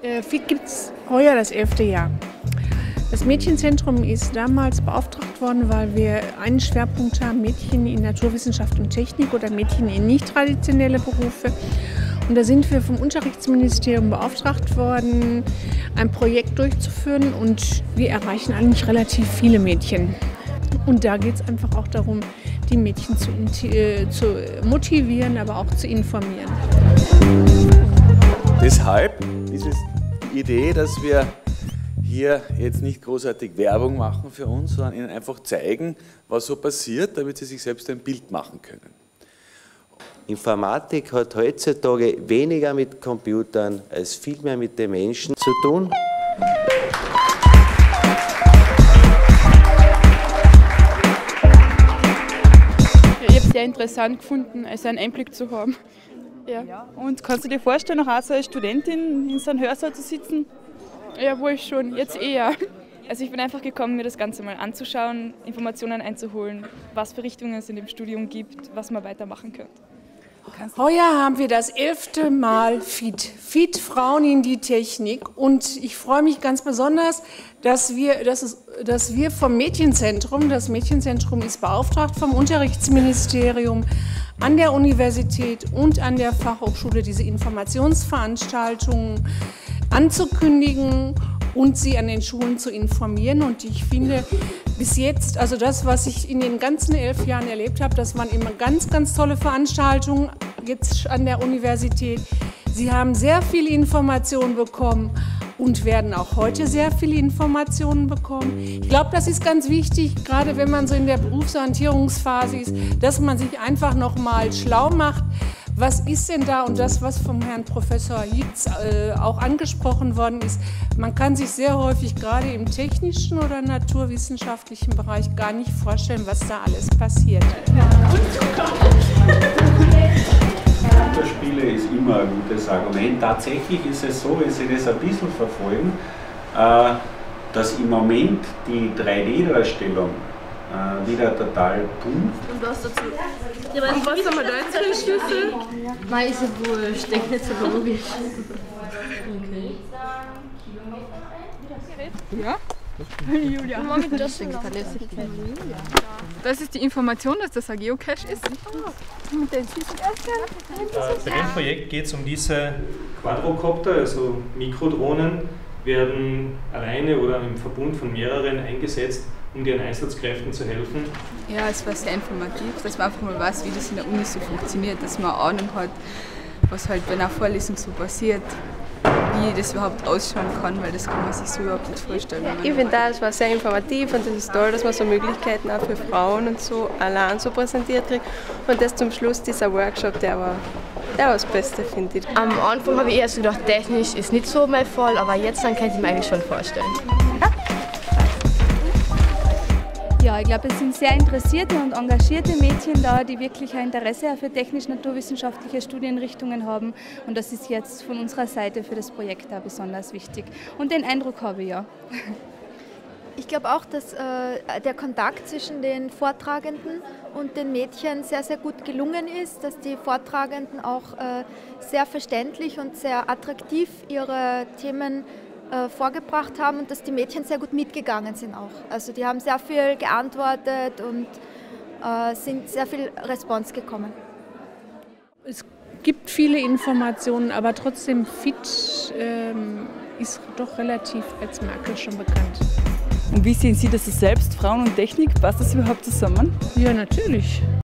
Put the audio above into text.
FIT gibt es heuer das 11. Jahr. Das Mädchenzentrum ist damals beauftragt worden, weil wir einen Schwerpunkt haben, Mädchen in Naturwissenschaft und Technik oder Mädchen in nicht traditionelle Berufe. Und da sind wir vom Unterrichtsministerium beauftragt worden, ein Projekt durchzuführen, und wir erreichen eigentlich relativ viele Mädchen. Und da geht es einfach auch darum, die Mädchen zu motivieren, aber auch zu informieren. Deshalb ist es die Idee, dass wir hier jetzt nicht großartig Werbung machen für uns, sondern ihnen einfach zeigen, was so passiert, damit sie sich selbst ein Bild machen können. Informatik hat heutzutage weniger mit Computern als vielmehr mit den Menschen zu tun. Ich habe es sehr interessant gefunden, also einen Einblick zu haben. Ja. Und kannst du dir vorstellen, auch so als Studentin in so einem Hörsaal zu sitzen? Ja, wohl schon, jetzt eher. Also ich bin einfach gekommen, mir das Ganze mal anzuschauen, Informationen einzuholen, was für Richtungen es in dem Studium gibt, was man weitermachen könnte. Heuer haben wir das 11. Mal FIT Frauen in die Technik, und ich freue mich ganz besonders, dass wir vom Mädchenzentrum, das Mädchenzentrum ist beauftragt vom Unterrichtsministerium an der Universität und an der Fachhochschule, diese Informationsveranstaltungen anzukündigen und sie an den Schulen zu informieren. Und ich finde bis jetzt, also das, was ich in den ganzen 11 Jahren erlebt habe, das waren immer ganz, ganz tolle Veranstaltungen jetzt an der Universität. Sie haben sehr viele Informationen bekommen und werden auch heute sehr viele Informationen bekommen. Ich glaube, das ist ganz wichtig, gerade wenn man so in der Berufsorientierungsphase ist, dass man sich einfach noch mal schlau macht. Was ist denn da? Und das, was vom Herrn Professor Hietz auch angesprochen worden ist, man kann sich sehr häufig gerade im technischen oder naturwissenschaftlichen Bereich gar nicht vorstellen, was da alles passiert. Computerspiele ist immer ein gutes Argument. Tatsächlich ist es so, wenn Sie das ein bisschen verfolgen, dass im Moment die 3D-Darstellung wieder total boomt. Und was dazu? Ja, was haben wir da jetzt für Schlüssel? Nein, ist ja wurscht, denke nicht so logisch. Okay. Ja? Julia. Das ist die Information, dass das ein Geocache ist. Bei dem Projekt geht es um diese Quadrocopter, also Mikrodrohnen, werden alleine oder im Verbund von mehreren eingesetzt, um den Einsatzkräften zu helfen. Ja, es war sehr informativ, dass man einfach mal weiß, wie das in der Uni so funktioniert, dass man eine Ahnung hat, was halt bei einer Vorlesung so passiert, wie das überhaupt ausschauen kann, weil das kann man sich so überhaupt nicht vorstellen. Ich finde es war sehr informativ, und es ist toll, dass man so Möglichkeiten auch für Frauen und so allein so präsentiert kriegt. Und das zum Schluss, dieser Workshop, der war das Beste, finde ich. Am Anfang habe ich erst gedacht, technisch ist nicht so mein Fall, aber jetzt dann kann ich mir eigentlich schon vorstellen. Ja, ich glaube, es sind sehr interessierte und engagierte Mädchen da, die wirklich ein Interesse für technisch-naturwissenschaftliche Studienrichtungen haben. Und das ist jetzt von unserer Seite für das Projekt auch besonders wichtig. Und den Eindruck habe ich ja. Ich glaube auch, dass der Kontakt zwischen den Vortragenden und den Mädchen sehr, sehr gut gelungen ist, dass die Vortragenden auch sehr verständlich und sehr attraktiv ihre Themen vorgebracht haben und dass die Mädchen sehr gut mitgegangen sind auch. Also die haben sehr viel geantwortet und sind sehr viel Response gekommen. Es gibt viele Informationen, aber trotzdem FIT ist doch relativ als Marke schon bekannt. Und wie sehen Sie das selbst, Frauen und Technik? Passt das überhaupt zusammen? Ja, natürlich.